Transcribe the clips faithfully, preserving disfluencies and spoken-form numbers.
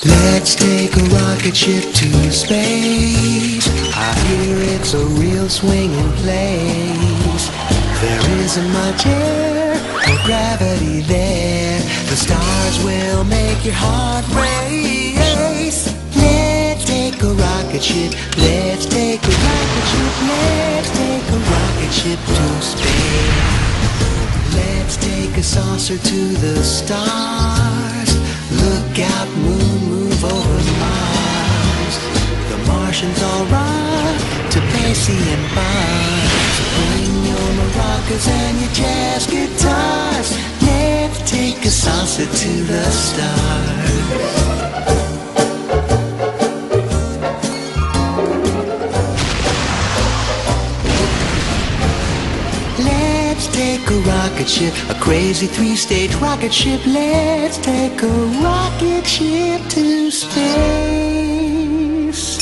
Let's take a rocket ship to space. I hear it's a real swinging place. There isn't much air or gravity there. The stars will make your heart race. Let's take a rocket ship. Let's take a rocket ship. Let's take a rocket ship to space. Let's take a saucer to the stars. Look out, moon, move over Mars. The Martians all rock to Pacey and Bars. So bring your maracas and your jazz guitars. Let's take a salsa to the stars. Let's take a rocket ship, a crazy three-stage rocket ship. Let's take a rocket ship to space.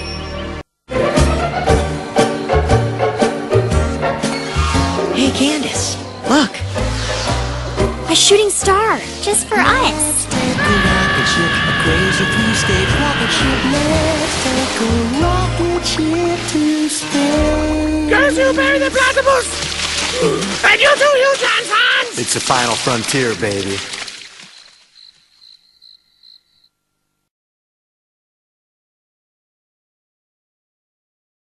Hey, Candace, look. A shooting star, just for us. Let's take a rocket ship, a crazy three-stage rocket ship. Let's take a rocket ship to space. Girls, you bury the platypus! And you too, you trans fans! It's the final frontier, baby.